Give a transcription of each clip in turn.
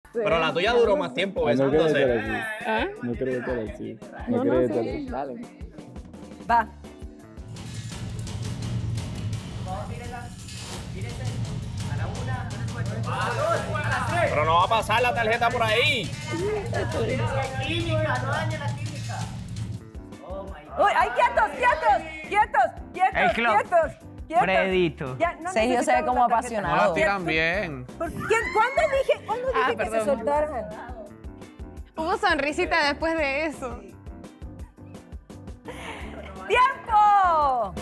Pero la tuya duró más tiempo No quiero estar besándose. así. ¿Ah? No quiero estar así. No, No quiero no, estar sí, así. dale. Va. Pero no va a pasar la tarjeta por ahí. Uy, ay, quietos, El club. quietos. Fredito. Ya, no Sergio se ve necesitamos como la tarjeta. No la apasionado. tiran bien. ¿Cuándo dije que se perdón. soltaran? Hubo sonrisita después de eso. ¡Tiempo!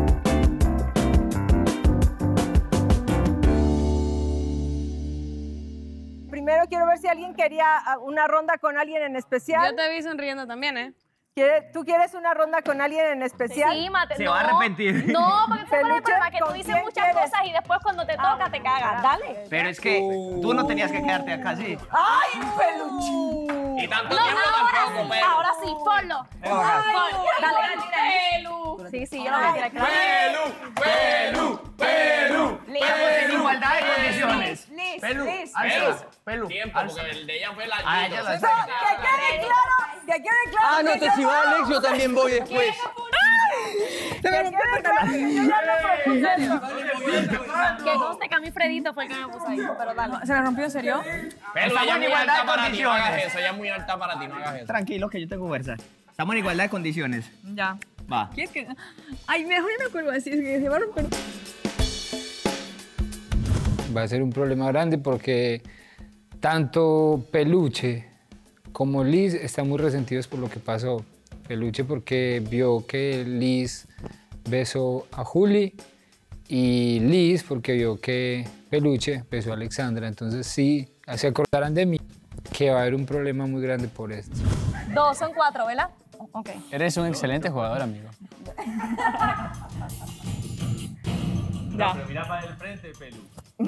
Primero quiero ver si alguien quería una ronda con alguien en especial. Yo te vi sonriendo también, ¿eh? ¿Tú quieres una ronda con alguien en especial? Sí, mate. Se no, va a arrepentir. No, porque fue el Peluche, problema que tú ¿con dices quién muchas quieres? cosas y después cuando te toca te cagas. Dale. Pero es que tú no tenías que quedarte acá así. ¡Ay, peluche! Y tanto No, tiempo tampoco, pero. ahora sí, ponlo. Ponlo. Dale, Pelu. Sí, sí, yo lo voy a tirar claro. ¡Pelu! Estamos en igualdad de condiciones. Liz, Pelu, Liz. alza. Pelu, Tiempo, alza. porque el de ella fue el Ah, ella lo larguito. hace. Que quede claro, que quede claro. Ah, no, que te si va Alex, yo también voy después. Que quede claro que yo ya no propuse eso. Que conste que a mí Fredito fue el que me puso ahí, pero dale. ¿Se le rompió en serio? Pelu, Estamos ella en es muy igualdad alta de para ti, no hagas condiciones. eso. Ella es muy alta para ti, no hagas eso. Tranquilo, que yo tengo fuerza. Estamos en igualdad de condiciones. Ya. Va. ¿Quieres que...? Ay, mejor no cuelgo así, es que se va a romper. Va a ser un problema grande porque tanto Peluche como Liz están muy resentidos por lo que pasó. Peluche porque vio que Liz besó a Juli y Liz porque vio que Peluche besó a Alexandra. Entonces sí, se acordarán de mí que va a haber un problema muy grande por esto. 2 son 4, ¿verdad? Ok. Eres un excelente jugador, amigo. Ya. Mira para el frente, Pelu.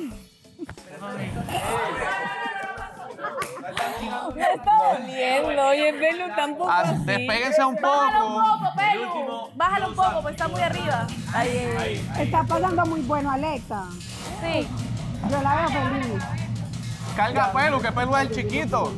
Me está doliendo, oye, Pelu, tampoco así. Despéguense un Bájalo un poco. poco, Pelu. Bájalo un poco, porque está muy arriba. Está pasando muy bueno, Alexa. Sí. Yo la veo feliz. Carga Pelu, que Pelu es el chiquito.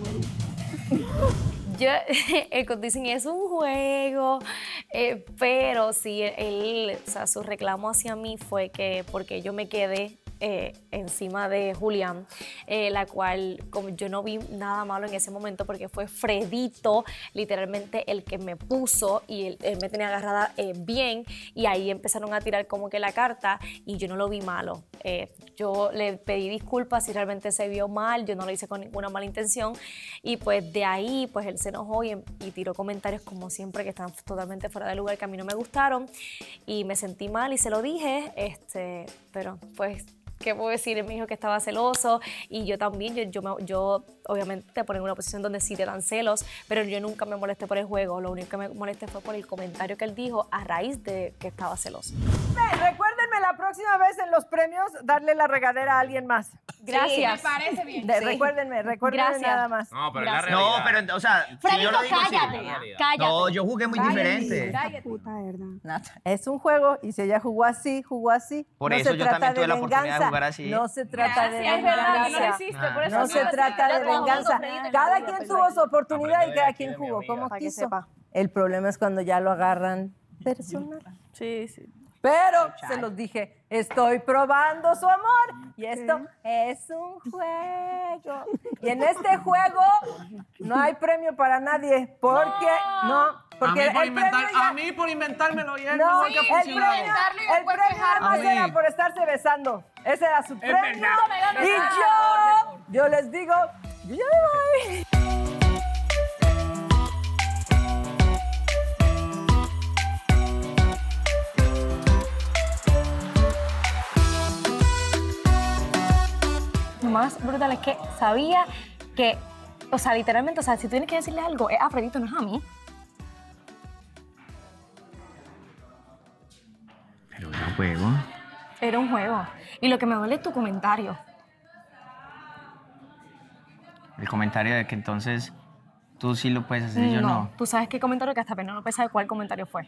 Yo, el Conticing es un juego, pero sí, o sea, su reclamo hacia mí fue que porque yo me quedé encima de Julián, la cual como yo no vi nada malo en ese momento porque fue Fredito literalmente el que me puso y él me tenía agarrada bien y ahí empezaron a tirar como que la carta y yo no lo vi malo. Yo le pedí disculpas si realmente se vio mal, yo no lo hice con ninguna mala intención y pues de ahí pues él se enojó y tiró comentarios como siempre que están totalmente fuera de lugar, que a mí no me gustaron y me sentí mal y se lo dije, pero pues ¿qué puedo decir? Él me dijo que estaba celoso y yo también, yo obviamente te ponen en una posición donde sí te dan celos, pero yo nunca me molesté por el juego, lo único que me molesté fue por el comentario que él dijo a raíz de que estaba celoso. Recuérdenme la próxima vez en los premios darle la regadera a alguien más. Gracias. Me parece bien. Recuérdenme Gracias. nada más. No, pero es la Gracias. realidad. No, pero, o sea, si Fredito, yo lo digo así. cállate, cállate. No, yo jugué muy diferente. Puta, ¿verdad? Es un juego y si ella jugó así, Por no eso se yo trata también tuve de la oportunidad de venganza. jugar así. No se trata de Es verdad, no lo venganza. hiciste, por eso No se trata de venganza. Cada quien tuvo su oportunidad y cada quien jugó como Para que quiso. sepa. El problema es cuando ya lo agarran personal. Sí, sí. Pero se los dije, estoy probando su amor y esto es un juego. Y en este juego no hay premio para nadie porque porque el premio ya- A mí por inventármelo y él no, no el que premio, funciona. el premio nada más era por estarse besando. Ese era su premio. verdad. Y yo les digo, yo ya me voy. Lo más brutal es que sabía que, o sea, literalmente, o sea, si tú tienes que decirle algo, es a Fredito, no es a mí. Pero era un juego. Era un juego. Y lo que me duele es tu comentario. El comentario de que entonces tú sí lo puedes hacer y yo no. Tú sabes qué comentario, que hasta Penélope sabe cuál comentario fue.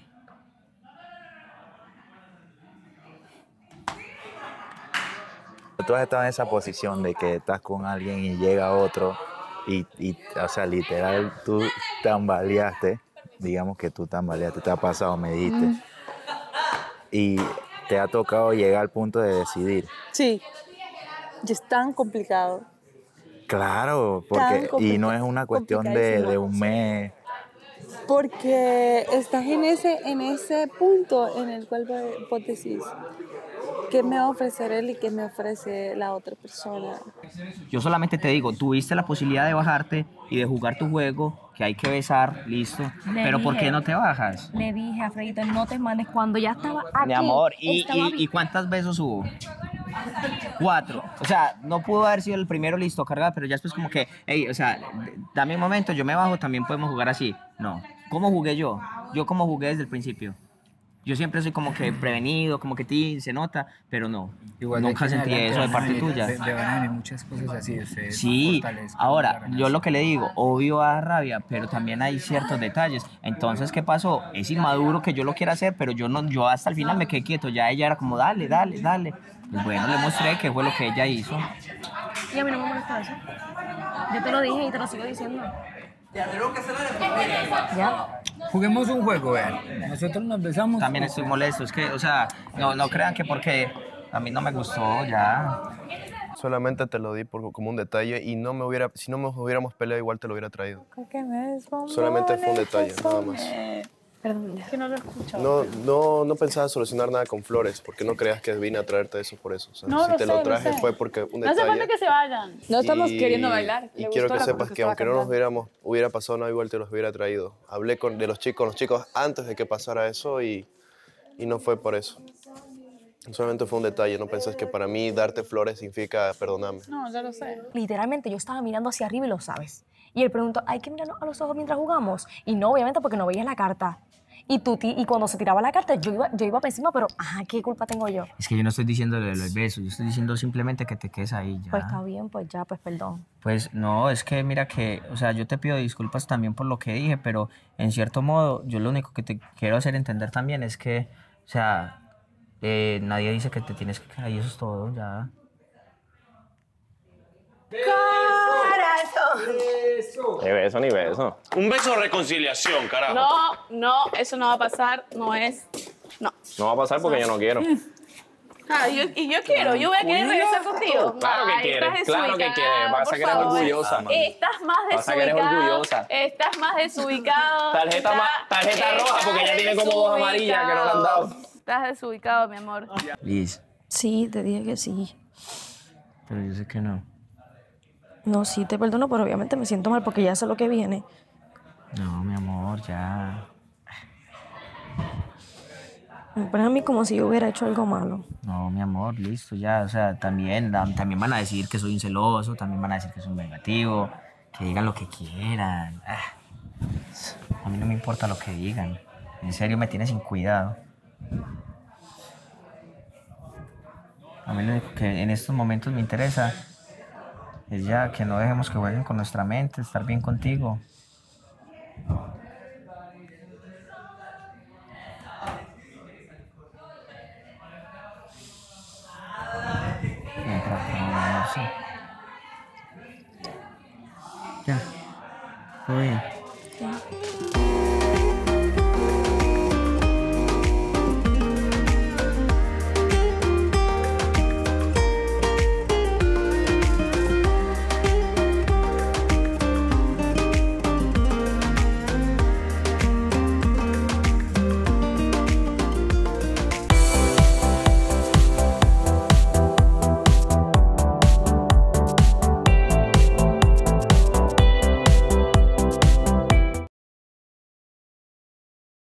Tú has estado en esa posición de que estás con alguien y llega otro y o sea, literal, tú tambaleaste, digamos que tú tambaleaste, te ha pasado, me dijiste, y te ha tocado llegar al punto de decidir. Sí, y es tan complicado. Claro, porque, y no es una cuestión de un mes. Porque estás en ese punto en el cual vos decís, ¿qué me va a ofrecer él y qué me ofrece la otra persona? Yo solamente te digo, tuviste la posibilidad de bajarte y de jugar tu juego, que hay que besar, listo. Pero ¿por qué no te bajas? Le dije a Alfredito, no te mandes cuando ya estaba aquí. Mi amor, estaba ¿y cuántos besos hubo? 4. O sea, no pudo haber sido el primero listo, cargada, pero ya después como que, hey, o sea, dame un momento, yo me bajo, también podemos jugar así. No. ¿Cómo jugué yo? Yo como jugué desde el principio. Yo siempre soy como que prevenido, como que se nota, pero no. Igual nunca sentí eso de parte tuya. Van a venir muchas cosas así. Ustedes Sí, fortalezcan, ahora, agarran yo así. lo que le digo, obvio da rabia, pero también hay ciertos detalles. Entonces, ¿qué pasó? Es inmaduro que yo lo quiera hacer, pero yo hasta el final me quedé quieto. Ya ella era como, dale, dale, dale. Pues bueno, le mostré qué fue lo que ella hizo. Y a mí no me molesta eso. Yo te lo dije y te lo sigo diciendo. Ya. Juguemos un juego, vean. Nosotros nos besamos. También estoy molesto, es que, o sea, no crean que porque a mí no me gustó, ya. Solamente te lo di como un detalle y si no nos hubiéramos peleado igual te lo hubiera traído. Solamente fue un detalle, nada más. Perdón, es que no lo escucho. No pensaba solucionar nada con flores, porque no creas que vine a traerte eso por eso. O sea, No, si lo te sé, lo lo traje sé. fue porque un No hace detalle. falta que se vayan. No estamos Y- queriendo bailar. Y Le quiero gustó que la sepas porque que aunque no estaba nos hubiera pasado nada, igual te los hubiera traído. Hablé con los chicos antes de que pasara eso y no fue por eso. Solamente fue un detalle, no pensás que para mí darte flores significa perdonarme. No, ya lo sé. Literalmente yo estaba mirando hacia arriba y lo sabes. Y él preguntó, ¿hay que mirarnos a los ojos mientras jugamos? Y no, obviamente, porque no veías la carta. Y cuando se tiraba la carta, yo iba para encima, pero, ajá, ¿qué culpa tengo yo? Es que yo no estoy diciendo lo del beso, yo estoy diciendo simplemente que te quedes ahí, ya. Pues está bien, pues ya, pues perdón. Pues no, es que mira que, o sea, yo te pido disculpas también por lo que dije, pero en cierto modo, yo lo único que te quiero hacer entender también es que, o sea, nadie dice que te tienes que quedar y eso es todo, ya. Ni beso, ni beso. Un beso de reconciliación, carajo. No, eso no va a pasar. No es. No. No va a pasar porque yo no quiero. Ah, yo quiero. Yo voy a querer regresar contigo. Claro que Ay, quieres, estás claro que desubicado, quieres. Pasa por que eres favor. orgullosa. Estás más Pasa que eres desubicado. orgullosa. Estás más desubicado. Tarjeta roja porque ya tiene como 2 amarillas que no le han dado. Estás desubicado, mi amor. Liz, Sí, te dije que sí. pero yo sé que no. No, sí, te perdono, pero obviamente me siento mal porque ya sé lo que viene. No, mi amor, ya. Me pones a mí como si yo hubiera hecho algo malo. No, mi amor, listo, ya. O sea, también van a decir que soy un celoso, también van a decir que soy un vengativo, que digan lo que quieran. A mí no me importa lo que digan. En serio, me tienes sin cuidado. A mí lo único que en estos momentos me interesa es ya que no dejemos que jueguen con nuestra mente, estar bien contigo. No sé. Ya, todo bien.